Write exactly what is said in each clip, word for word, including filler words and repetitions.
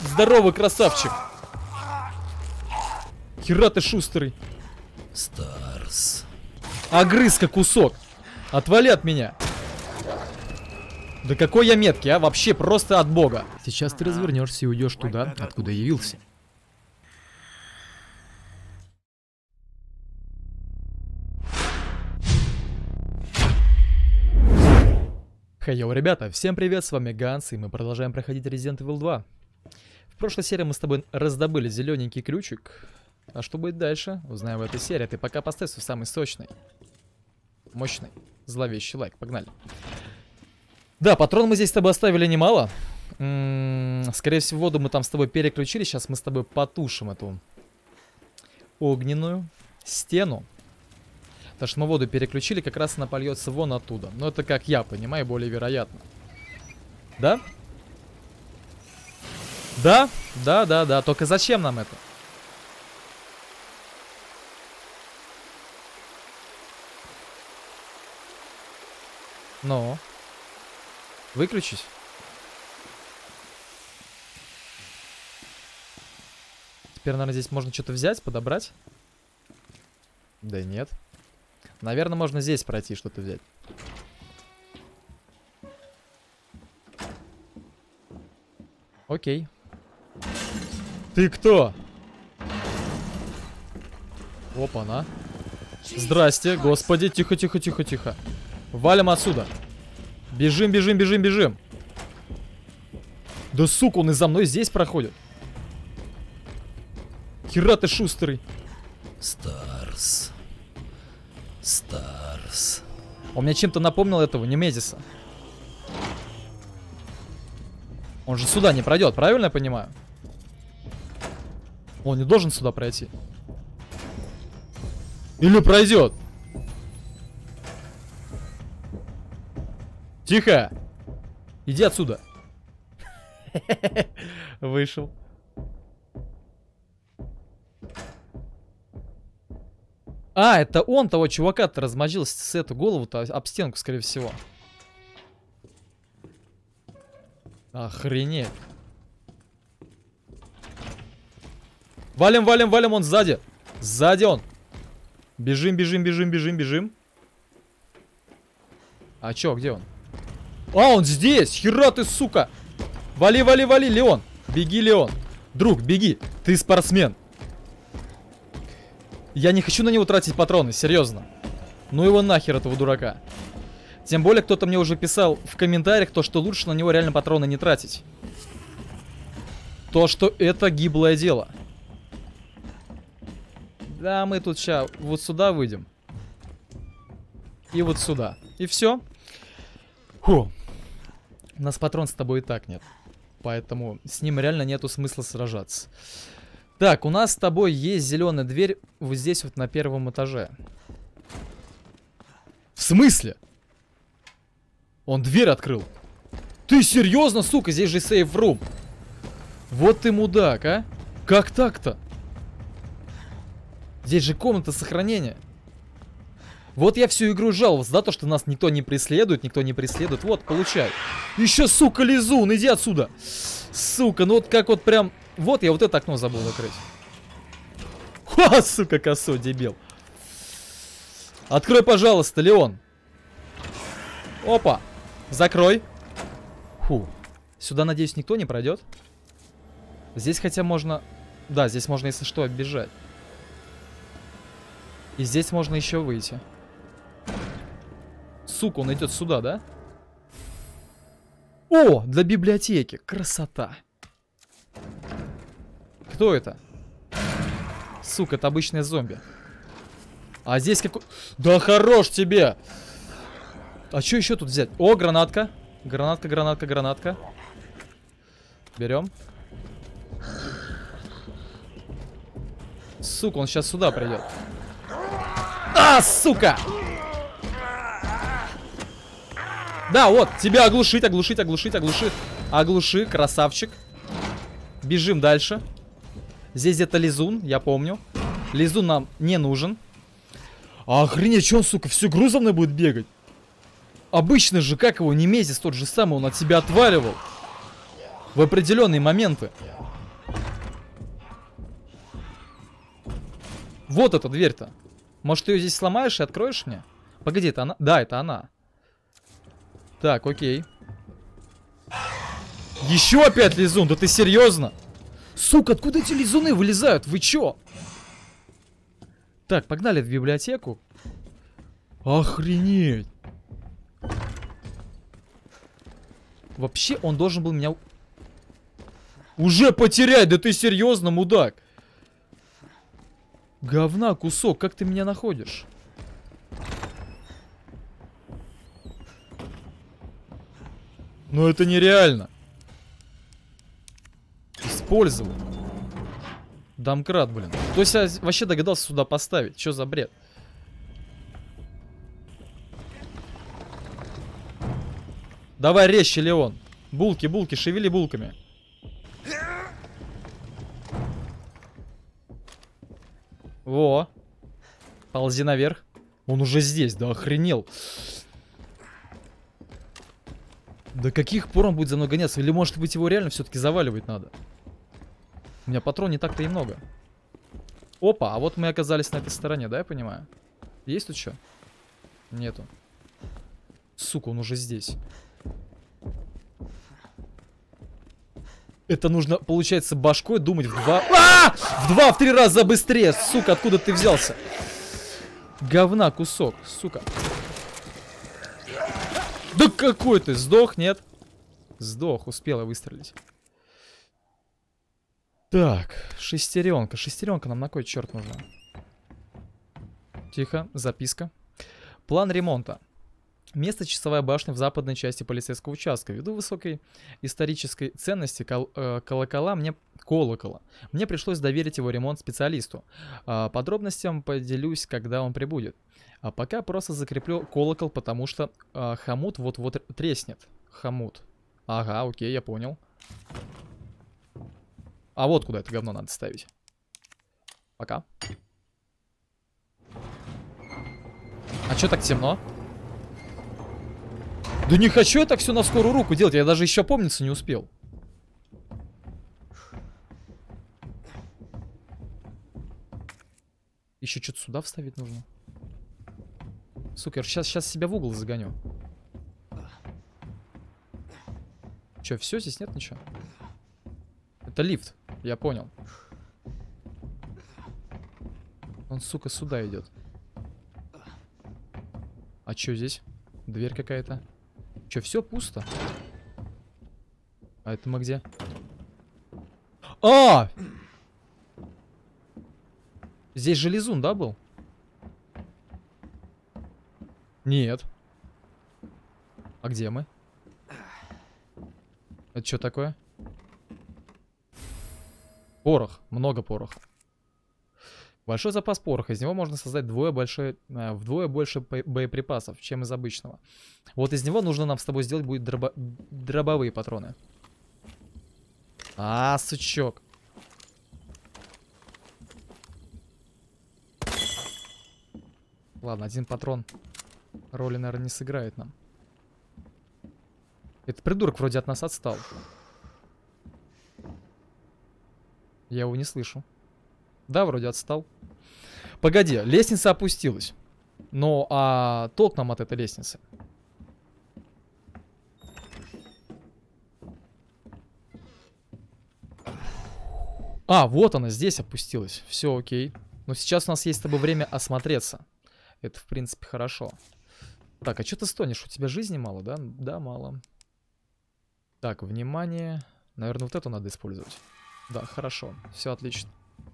Здорово, красавчик. Хера ты шустрый. Старс. Огрызка кусок. Отвали от меня. Да какой я меткий, а? Вообще просто от бога. Сейчас ты развернешься и уйдешь туда, откуда явился. Хей-йоу, ребята, всем привет, с вами Ганс, и мы продолжаем проходить Resident Evil два. В прошлой серии мы с тобой раздобыли зелененький ключик. А что будет дальше, узнаем в этой серии. Ты пока поставь свой самый сочный, мощный, зловещий лайк, погнали. Да, патрон мы здесь с тобой оставили немало. М-м, скорее всего, воду мы там с тобой переключили. Сейчас мы с тобой потушим эту огненную стену. Потому что мы воду переключили, как раз она польется вон оттуда. Но это, как я понимаю, более вероятно. Да? Да? Да, да, да. Только зачем нам это? Ну? Выключись. Теперь, наверное, здесь можно что-то взять, подобрать. Да нет. Наверное, можно здесь пройти, что-то взять. Окей. Ты кто? Опа-на. Здрасте, господи. Тихо, тихо, тихо, тихо. Валим отсюда. Бежим, бежим, бежим, бежим. Да сука, он и за мной здесь проходит. Хера ты шустрый. Старс. Старс. Он мне чем-то напомнил этого Немезиса. Он же сюда не пройдет, правильно я понимаю? Он не должен сюда пройти. Или пройдет? Тихо! Иди отсюда. Вышел. А, это он того чувака-то размозжил с эту голову-то об стенку, скорее всего. Охренеть. Валим, валим, валим, он сзади. Сзади он. Бежим, бежим, бежим, бежим, бежим. А чё, где он? А, он здесь! Хера ты, сука! Вали, вали, вали, Леон! Беги, Леон! Друг, беги! Ты спортсмен! Я не хочу на него тратить патроны, серьезно. Ну его нахер, этого дурака. Тем более, кто-то мне уже писал в комментариях, то, что лучше на него реально патроны не тратить. То, что это гиблое дело. Да, мы тут сейчас вот сюда выйдем. И вот сюда. И все. Фу. У нас патрон с тобой и так нет. Поэтому с ним реально нету смысла сражаться. Так, у нас с тобой есть зеленая дверь вот здесь вот на первом этаже. В смысле? Он дверь открыл. Ты серьезно, сука? Здесь же сейф-рум. Вот ты мудак, а? Как так-то? Здесь же комната сохранения. Вот я всю игру жаловался, да, то, что нас никто не преследует, никто не преследует. Вот, получай. Еще, сука, лизун, иди отсюда. Сука, ну вот как вот прям... Вот я вот это окно забыл закрыть. Ха, сука, косой, дебил. Открой, пожалуйста, Леон. Опа. Закрой. Фу. Сюда, надеюсь, никто не пройдет. Здесь хотя можно... Да, здесь можно, если что, оббежать. И здесь можно еще выйти. Сука, он идет сюда, да? О, для библиотеки. Красота. Кто это? Сука, это обычные зомби. А здесь какой... Да хорош тебе! А что еще тут взять? О, гранатка. Гранатка, гранатка, гранатка. Берем. Сука, он сейчас сюда придет. А, сука! Да, вот, тебя оглушить, оглушить, оглушить, оглушить. Оглуши, красавчик. Бежим дальше. Здесь где-то лизун, я помню. Лизун нам не нужен. А охренеть, что он, сука, всю игру за мной будет бегать? Обычно же, как его, Немезис тот же самый, он от себя отваливал. В определенные моменты. Вот эта дверь-то. Может, ты ее здесь сломаешь и откроешь мне? Погоди, это она? Да, это она. Так, окей. Еще опять лизун? Да ты серьезно? Сука, откуда эти лизуны вылезают? Вы чё? Так, погнали в библиотеку. Охренеть. Вообще, он должен был меня... Уже потерять? Да ты серьезно, мудак? Говна, кусок, как ты меня находишь? Ну это нереально. Использовал. Домкрат, блин. То есть я вообще догадался сюда поставить. Что за бред? Давай резче, Леон. Булки, булки, шевели булками. Во. Ползи наверх. Он уже здесь, да охренел. До каких пор он будет за мной гоняться? Или может быть его реально все-таки заваливать надо? У меня патрон не так-то и много. Опа, а вот мы оказались на этой стороне, да, я понимаю? Есть тут что? Нету. Сука, он уже здесь. Это нужно, получается, башкой думать в два... А! В два, в три раза быстрее! Сука, откуда ты взялся? Говна кусок, сука. Да какой ты? Сдох, нет? Сдох, успела выстрелить. Так, шестеренка. Шестеренка нам на кой черт нужна? Тихо, записка. План ремонта. Место часовая башня в западной части полицейского участка. Ввиду высокой исторической ценности кол э, колокола мне... колокола. Мне пришлось доверить его ремонт специалисту. Э, подробностям поделюсь, когда он прибудет. А пока просто закреплю колокол, потому что э, хомут вот-вот треснет. Хомут. Ага, окей, я понял. А вот куда это говно надо ставить. Пока. А чё так темно? Да не хочу я так все на скорую руку делать. Я даже еще помниться не успел. Еще что-то сюда вставить нужно. Сука, я сейчас, сейчас себя в угол загоню. Че, все, здесь нет ничего? Это лифт, я понял. Он, сука, сюда идет. А что здесь? Дверь какая-то. Че, все пусто? А это мы где? А! Здесь же лизун, да, был? Нет. А где мы? Это что такое? Порох. Много пороха. Большой запас пороха. Из него можно создать двое большое, э, вдвое больше боеприпасов, чем из обычного. Вот из него нужно нам с тобой сделать будет дробо дробовые патроны. А, сучок. Ладно, один патрон роли, наверное, не сыграет нам. Этот придурок вроде от нас отстал. Я его не слышу. Да, вроде отстал. Погоди, лестница опустилась. Но а толк нам от этой лестницы? А, вот она, здесь опустилась. Все окей. Но сейчас у нас есть с тобой время осмотреться. Это, в принципе, хорошо. Так, а что ты стонешь? У тебя жизни мало, да? Да, мало. Так, внимание. Наверное, вот эту надо использовать. Да, хорошо. Все отлично.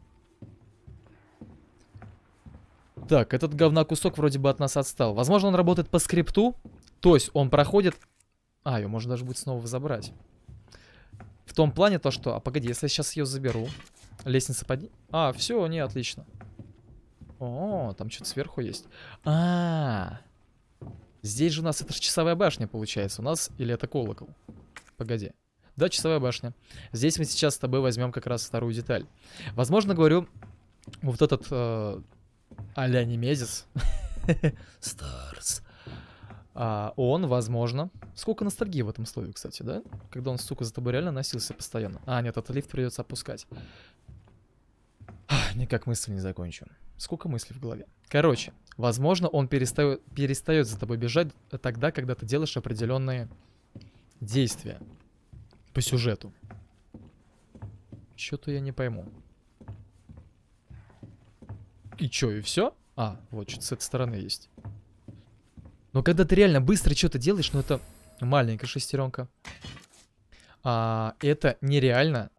Так, этот говнокусок вроде бы от нас отстал. Возможно, он работает по скрипту. То есть он проходит... А, ее можно даже будет снова забрать. В том плане то, что... А, погоди, если я сейчас ее заберу. Лестница под... А, все, не, отлично. О, там что-то сверху есть. А, -а, а. Здесь же у нас... Это же часовая башня, получается. У нас... Или это колокол? Погоди. Да, часовая башня. Здесь мы сейчас с тобой возьмем как раз вторую деталь. Возможно, говорю, вот этот... Э а-ля Немезис. Старс. А, он, возможно... Сколько ностальгии в этом слове, кстати, да? Когда он, сука, за тобой реально носился постоянно. А, нет, этот лифт придется опускать. Никак мысль не закончу. Сколько мыслей в голове. Короче, возможно, он перестает, перестает за тобой бежать тогда, когда ты делаешь определенные действия по сюжету. Что-то я не пойму. И чё, и все? А, вот что-то с этой стороны есть. Но когда ты реально быстро что-то делаешь, ну это маленькая шестеренка. А, это нереально.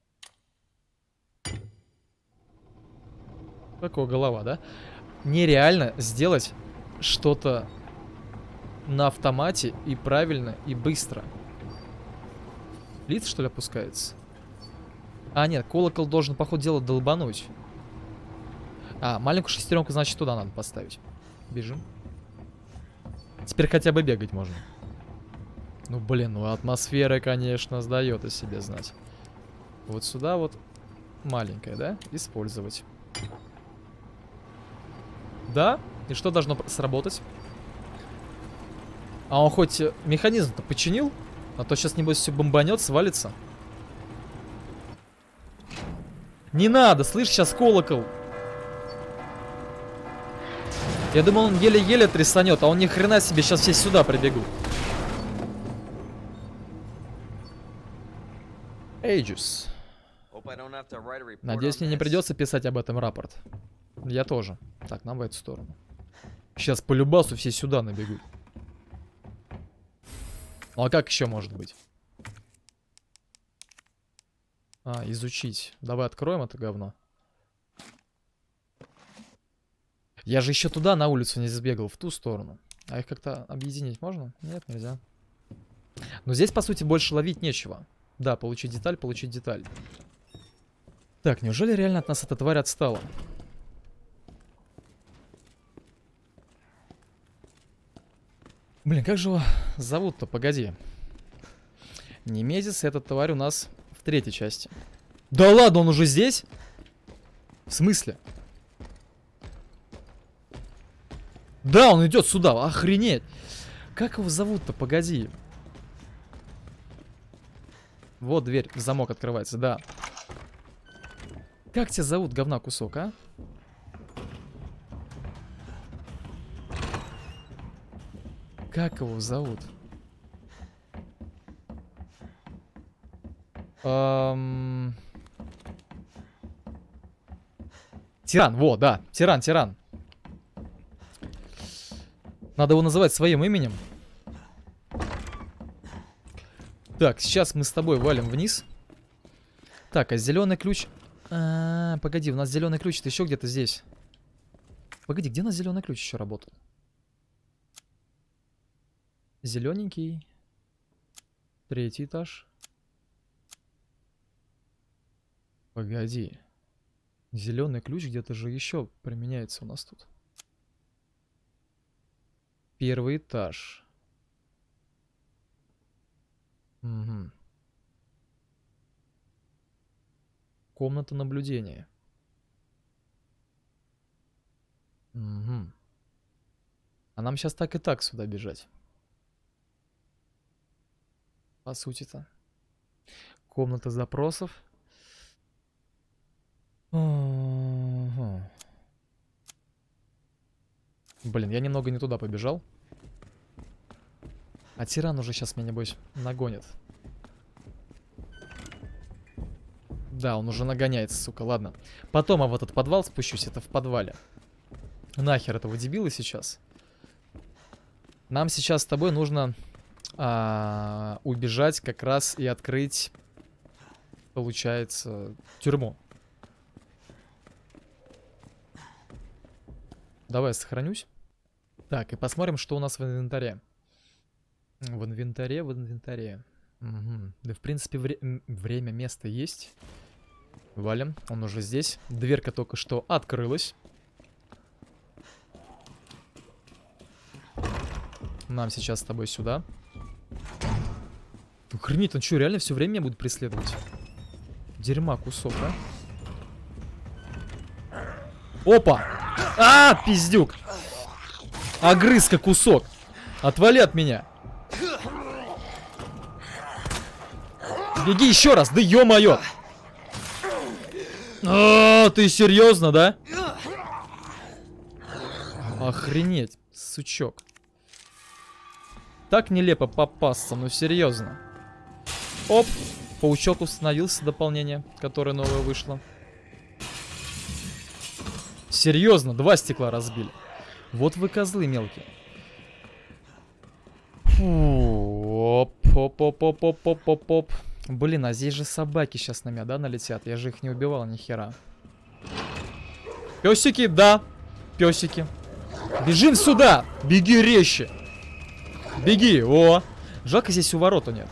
Такая голова, да? Нереально сделать что-то на автомате и правильно, и быстро. Лиц, что ли, опускается? А, нет, колокол должен, по ходу дела, долбануть. А, маленькую шестеренку, значит, туда надо поставить. Бежим. Теперь хотя бы бегать можно. Ну, блин, ну атмосфера, конечно, сдает о себе знать. Вот сюда вот маленькая, да? Использовать. Да? И что должно сработать? А он хоть механизм-то починил? А то сейчас, небось, все бомбанет, свалится. Не надо, слышь, сейчас колокол. Я думал, он еле-еле трясанет, а он ни хрена себе, сейчас все сюда прибегут. Aegis. Надеюсь, мне не придется писать об этом рапорт. Я тоже. Так, нам в эту сторону. Сейчас по любасу все сюда набегут. Ну а как еще может быть? А, изучить. Давай откроем это говно. Я же еще туда на улицу не сбегал, в ту сторону. А их как-то объединить можно? Нет, нельзя. Но здесь, по сути, больше ловить нечего. Да, получить деталь, получить деталь. Так, неужели реально от нас эта тварь отстала? Блин, как же его зовут-то? Погоди. Немезис, эта тварь у нас в третьей части. Да ладно, он уже здесь? В смысле? Да, он идет сюда, охренеть. Как его зовут-то? Погоди. Вот дверь, замок открывается, да. Как тебя зовут, говна кусок, а? Как его зовут? Эм... Тиран, вот, да. Тиран, тиран. Надо его называть своим именем. Так, сейчас мы с тобой валим вниз. Так, а зеленый ключ... А, -а, а, погоди, у нас зеленый ключ-то еще где-то здесь. Погоди, где у нас зеленый ключ еще работал? Зелененький. Третий этаж. Погоди. Зеленый ключ где-то же еще применяется у нас тут. Первый этаж. Угу. Комната наблюдения. Угу. А нам сейчас так и так сюда бежать. По сути-то. Комната запросов. Угу. Блин, я немного не туда побежал. А тиран уже сейчас меня, небось, нагонит. Да, он уже нагоняется, сука, ладно. Потом я в этот подвал спущусь, это в подвале. Нахер этого дебила сейчас. Нам сейчас с тобой нужно а, убежать как раз и открыть, получается, тюрьму. Давай я сохранюсь. Так, и посмотрим, что у нас в инвентаре. В инвентаре, в инвентаре. Угу. Да, в принципе, вре время, место есть. Валим, он уже здесь. Дверка только что открылась. Нам сейчас с тобой сюда. Охренеть, он что, реально все время меня будет преследовать? Дерьма кусок, а? Опа! А, пиздюк! Огрызка кусок! Отвали от меня! Беги еще раз, да ё-моё! А, ты серьезно, да? Охренеть, сучок. Так нелепо попасться, ну серьезно. Оп, паучок установился, дополнение, которое новое вышло. Серьезно, два стекла разбили. Вот вы козлы мелкие. Фу, оп, оп, оп, оп, оп, оп, оп, оп. Блин, а здесь же собаки сейчас на меня, да, налетят? Я же их не убивал ни хера. Песики, да, песики. Бежим сюда! Беги резче! Беги! О! Жалко, здесь у ворота нет.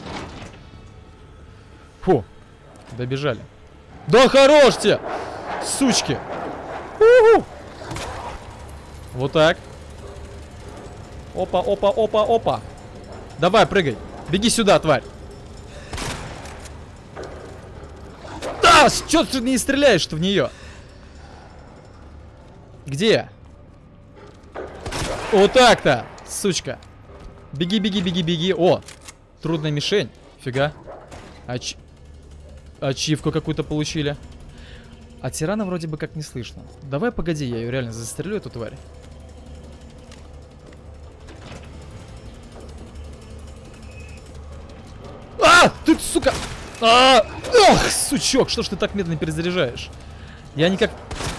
Фу! Добежали. Да хорош тебе! Сучки! У-ху! Вот так. Опа, опа, опа, опа! Давай, прыгай! Беги сюда, тварь! Да! Чё ты не стреляешь-то в нее? Где? Вот так-то, сучка. Беги, беги, беги, беги. О, трудная мишень. Фига. Ач... Ачивку какую-то получили. А тирана вроде бы как не слышно. Давай, погоди, я ее реально застрелю, эту тварь. А! Ты, сука! А! Ох, сучок, что ж ты так медленно перезаряжаешь? Я никак...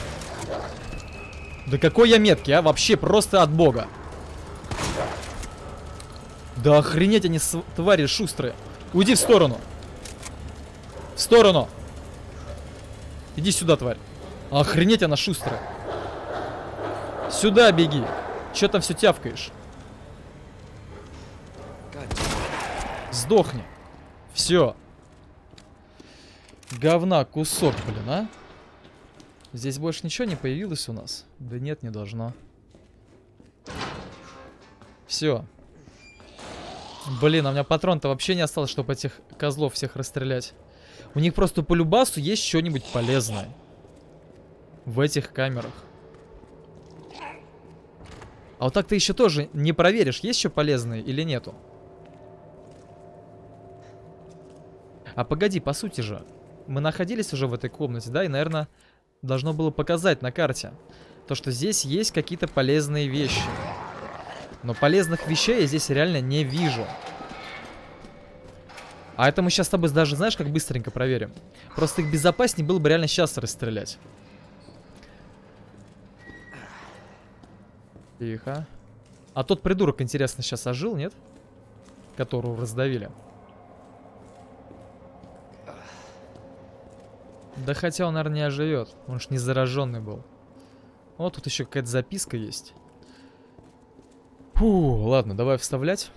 Да какой я меткий, а? Вообще просто от бога. Да охренеть они, твари шустрые. Уйди в сторону. В сторону. Иди сюда, тварь. Охренеть она шустрая. Сюда беги. Че там все тявкаешь? Сдохни. Все. Говна кусок, блин, а? Здесь больше ничего не появилось у нас? Да нет, не должно. Все. Блин, а у меня патрон-то вообще не осталось, чтобы этих козлов всех расстрелять. У них просто по любасу есть что-нибудь полезное. В этих камерах. А вот так ты еще тоже не проверишь, есть еще полезные или нету. А погоди, по сути же, мы находились уже в этой комнате, да, и, наверное, должно было показать на карте то, что здесь есть какие-то полезные вещи. Но полезных вещей я здесь реально не вижу. А это мы сейчас с тобой даже, знаешь, как быстренько проверим. Просто их безопаснее было бы реально сейчас расстрелять. Тихо. А тот придурок, интересно, сейчас ожил, нет? Которого раздавили. Да хотя он, наверное, не оживет. Он ж не зараженный был. Вот тут еще какая-то записка есть. Фу, ладно, давай вставлять.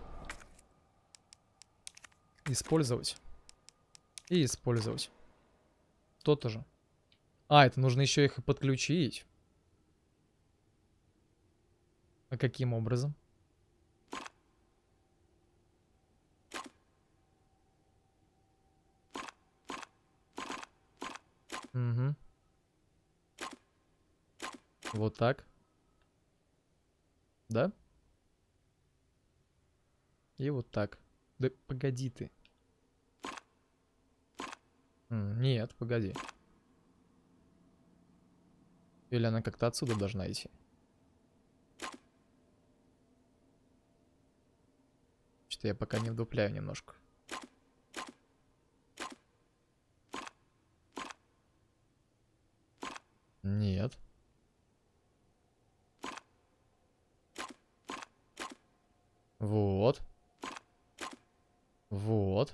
Использовать. И использовать. То-то же. А, это нужно еще их и подключить. А каким образом? Угу. Вот так. Да? И вот так. Да погоди ты. М, нет, погоди. Или она как-то отсюда должна идти? Что-то я пока не вдупляю немножко. Нет. Вот. Вот.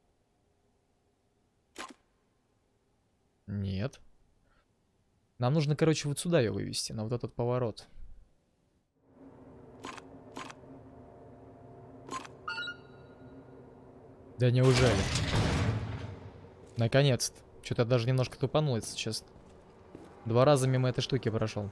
Нет. Нам нужно, короче, вот сюда ее вывести, на вот этот поворот. Да неужели? Наконец-то. Что-то даже немножко тупанул, если честно. Два раза мимо этой штуки прошел.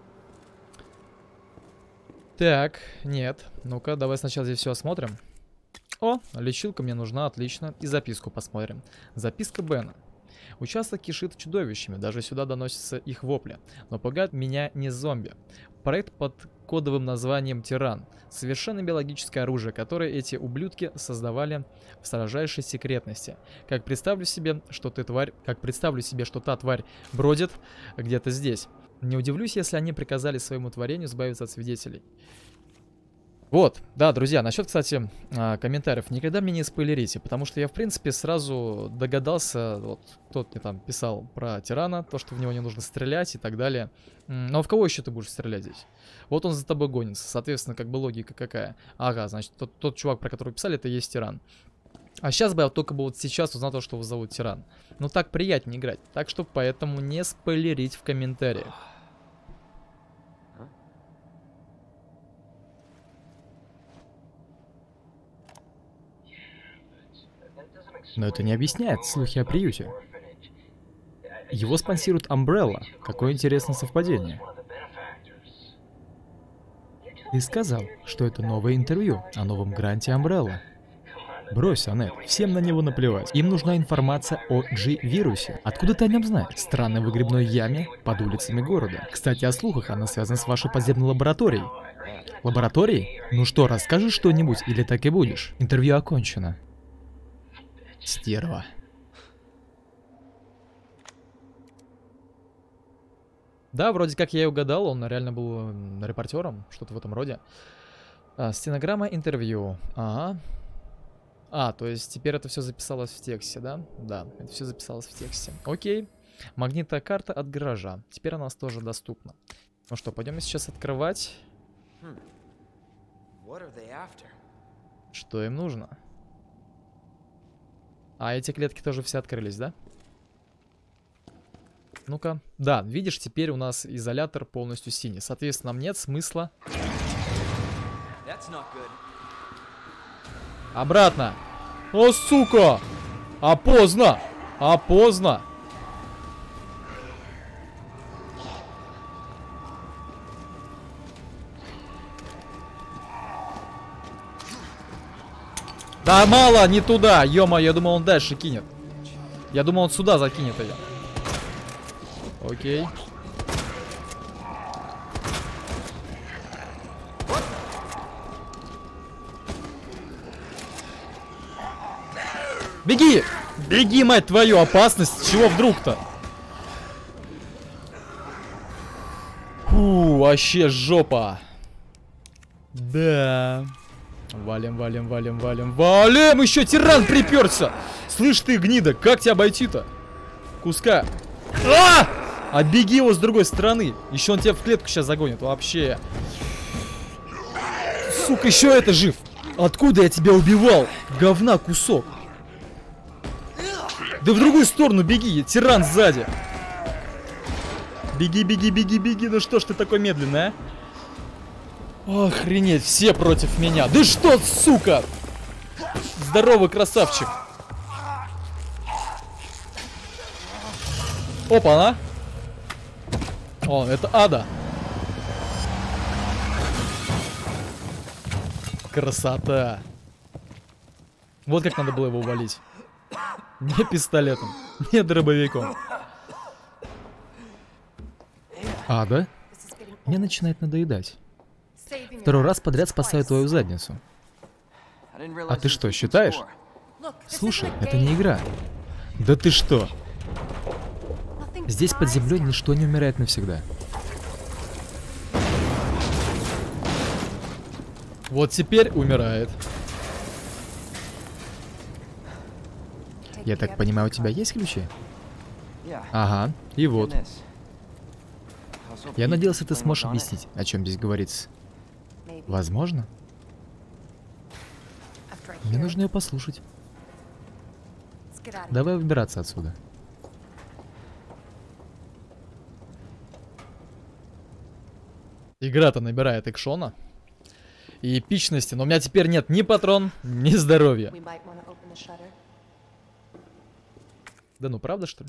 Так, нет. Ну-ка, давай сначала здесь все осмотрим. О, лечилка мне нужна, отлично. И записку посмотрим. Записка Бена. Участок кишит чудовищами, даже сюда доносятся их вопли. Но пугают меня не зомби. Проект под кодовым названием «Тиран». Совершенно биологическое оружие, которое эти ублюдки создавали в строжайшей секретности. Как представлю себе, что ты тварь... Как представлю себе, что та тварь бродит где-то здесь. Не удивлюсь, если они приказали своему творению избавиться от свидетелей. Вот, да, друзья, насчет, кстати, комментариев. Никогда мне не спойлерите, потому что я, в принципе, сразу догадался, вот, кто мне там писал про тирана, то, что в него не нужно стрелять и так далее. Но в кого еще ты будешь стрелять здесь? Вот он за тобой гонится, соответственно, как бы логика какая. Ага, значит, тот, тот чувак, про которого писали, это и есть тиран. А сейчас бы я только бы вот сейчас узнал то, что его зовут тиран. Ну так приятнее играть, так что поэтому не спойлерить в комментариях. Но это не объясняет слухи о приюте. Его спонсирует Umbrella. Какое интересное совпадение. Ты сказал, что это новое интервью о новом гранте Umbrella. Брось, Аннет, всем на него наплевать. Им нужна информация о G-вирусе. Откуда ты о нем знаешь? Странной выгребной яме под улицами города. Кстати, о слухах, она связана с вашей подземной лабораторией. Лабораторией? Ну что, расскажешь что-нибудь или так и будешь? Интервью окончено. Стерва. Да, вроде как я и угадал, он реально был репортером, что-то в этом роде. А, стенограмма интервью. Ага. А, то есть теперь это все записалось в тексте, да? Да, это все записалось в тексте. Окей. Магнитная карта от гаража. Теперь она у нас тоже доступна. Ну что, пойдем сейчас открывать. Что им нужно? А эти клетки тоже все открылись, да? Ну-ка. Да, видишь, теперь у нас изолятор полностью синий. Соответственно, нам нет смысла... Обратно! О, сука! А поздно! А поздно! Да мало, не туда! Ё-моё, я думал, он дальше кинет. Я думал, он сюда закинет ее. Окей. Беги! Беги, мать твою, опасность! Чего вдруг-то? Фу, вообще жопа. Да. Валим, валим, валим, валим, валим! Еще тиран приперся! Слышь ты, гнида, как тебя обойти-то? Куска. А! Оббеги его с другой стороны. Еще он тебя в клетку сейчас загонит. Вообще. Сука, еще это жив. Откуда я тебя убивал? Говна кусок. Да в другую сторону беги, тиран сзади. Беги, беги, беги, беги. Ну что ж ты такой медленный, а? Охренеть, все против меня. Да что, сука? Здоровый красавчик. Опа-на. О, это Ада. Красота. Вот как надо было его увалить. Не пистолетом, не дробовиком. Ада? Мне начинает надоедать. Второй раз подряд спасаю твою задницу. А ты что, считаешь? Слушай, это не игра. Да ты что? Здесь под землей ничто не умирает навсегда. Вот теперь умирает. Я так понимаю, у тебя есть ключи? Ага, и вот. Я надеялся, ты сможешь объяснить, о чем здесь говорится. Возможно. Мне нужно ее послушать. Давай выбираться отсюда. Игра-то набирает экшона и эпичности, но у меня теперь нет ни патрон, ни здоровья. Да ну правда, что ли?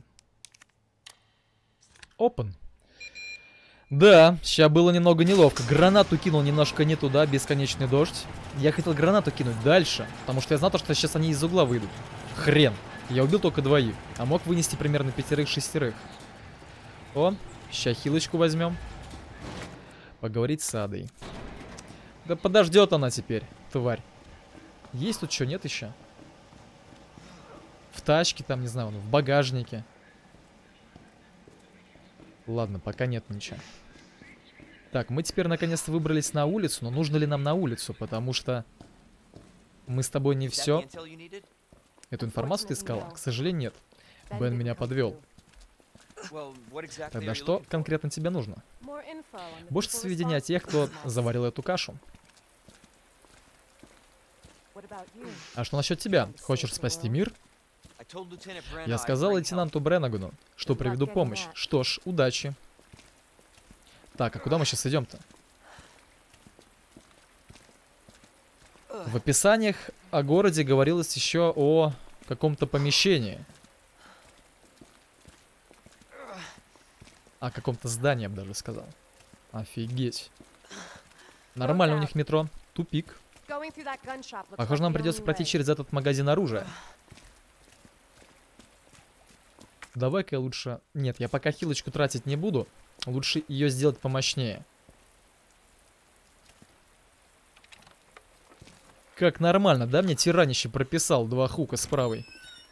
Open. Да, сейчас было немного неловко. Гранату кинул немножко не туда, бесконечный дождь. Я хотел гранату кинуть дальше, потому что я знал, что сейчас они из угла выйдут. Хрен. Я убил только двоих, а мог вынести примерно пятерых-шестерых. О, ща хилочку возьмем. Поговорить с Адой. Да подождет она теперь, тварь. Есть тут что, нет еще? В тачке там, не знаю, в багажнике. Ладно, пока нет ничего. Так, мы теперь наконец-то выбрались на улицу, но нужно ли нам на улицу? Потому что мы с тобой не все. Эту информацию ты искала? К сожалению, нет. Бен меня подвел. Тогда что конкретно тебе нужно? Больше сведений о тех, кто заварил эту кашу. А что насчет тебя? Хочешь спасти мир? Я сказал лейтенанту Бреннагану, что приведу помощь. Что ж, удачи. Так, а куда мы сейчас идем-то? В описаниях о городе говорилось еще о каком-то помещении. О каком-то здании, я бы даже сказал. Офигеть. Нормально у них метро. Тупик. Похоже, нам придется пройти через этот магазин оружия. Давай-ка я лучше... Нет, я пока хилочку тратить не буду. Лучше ее сделать помощнее. Как нормально, да? Мне тиранище прописал два хука с правой.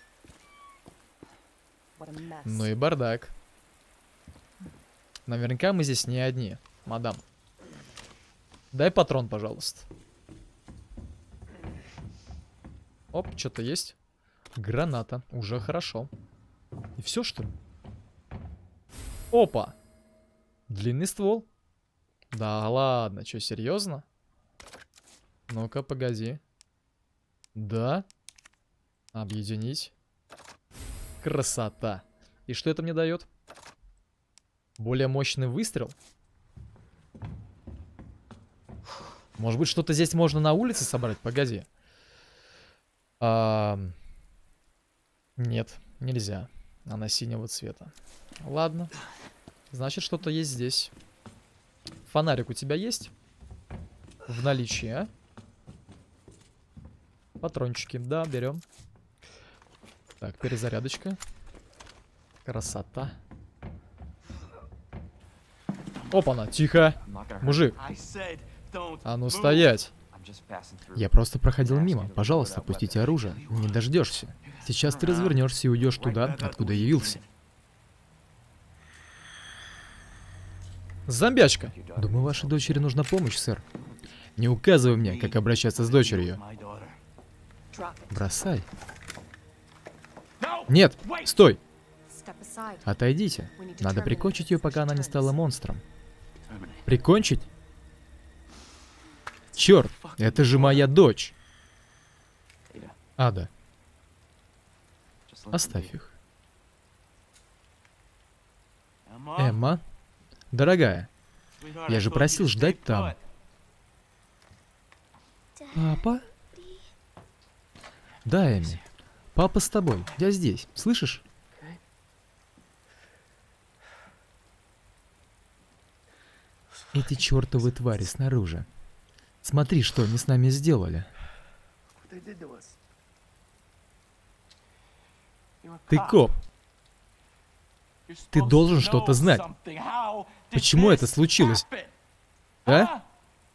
Ну и бардак. Наверняка мы здесь не одни, мадам. Дай патрон, пожалуйста. Оп, что-то есть. Граната, уже хорошо. И все, что ли? Опа! Длинный ствол. Да ладно, что, серьезно? Ну-ка, погоди. Да. Объединить. Красота. И что это мне дает? Более мощный выстрел? Может быть, что-то здесь можно на улице собрать? Погоди. А... Нет, нельзя. Она синего цвета. Ладно. Значит, что-то есть здесь. Фонарик у тебя есть? В наличии, а? Патрончики. Да, берем. Так, перезарядочка. Красота. Опа-на, тихо. Мужик. А ну стоять. Я просто проходил мимо. Пожалуйста, опустите оружие. Не дождешься. Сейчас ты развернешься и уйдешь туда, откуда явился. Зомбячка. Думаю, вашей дочери нужна помощь, сэр. Не указывай мне, как обращаться с дочерью. Бросай. Нет, стой. Отойдите. Надо прикончить ее, пока она не стала монстром. Прикончить? Черт, это же моя дочь. Ада. Оставь их. Эмма? Дорогая, я же просил ждать там. Папа? Да, Эми. Папа с тобой. Я здесь. Слышишь? Эти чертовы твари снаружи. Смотри, что они с нами сделали. Ты коп. Ты должен что-то знать. Почему это случилось? А?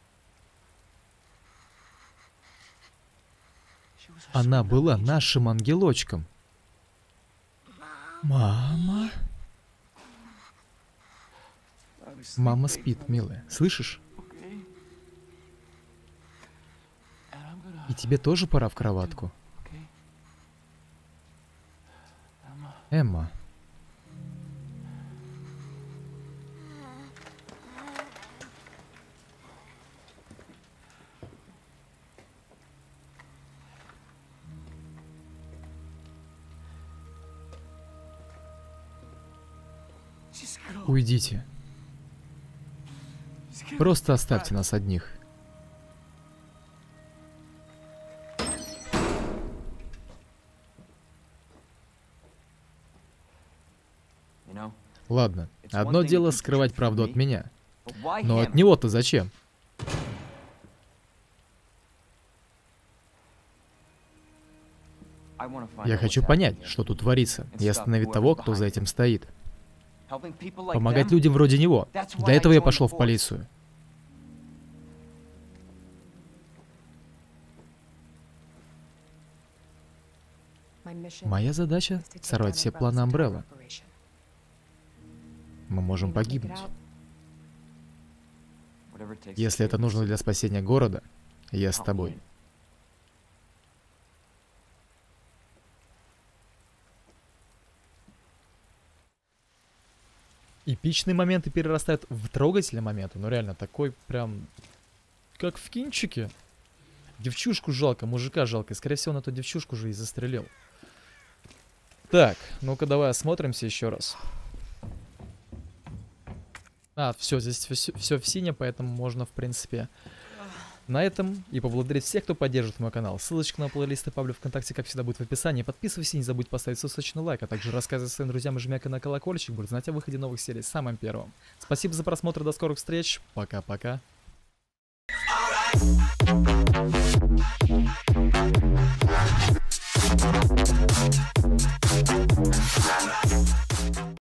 Она была нашим ангелочком. Мама? Мама спит, милая. Слышишь? И тебе тоже пора в кроватку. Эмма. Уйдите. Просто оставьте нас одних. Ладно, одно дело скрывать правду от меня. Но от него-то зачем? Я хочу понять, что тут творится, и остановить того, кто за этим стоит. Помогать людям вроде него. Для этого я пошел в полицию. Моя задача — сорвать все планы Umbrella. Мы можем погибнуть. Если это нужно для спасения города, я с тобой. Эпичные моменты перерастают в трогательные моменты. Ну реально, такой прям... Как в кинчике. Девчушку жалко, мужика жалко. И, скорее всего, на эту девчушку же и застрелил. Так, ну-ка давай осмотримся еще раз. А, все, здесь все, все в сине, поэтому можно, в принципе, на этом и поблагодарить всех, кто поддерживает мой канал. Ссылочка на плейлист и Паблик ВКонтакте, как всегда, будет в описании. Подписывайся, не забудь поставить сосочный лайк, а также рассказывай своим друзьям и жмякай на колокольчик, будет знать о выходе новых серий самым первым. Спасибо за просмотр, до скорых встреч, пока-пока. We'll be right back.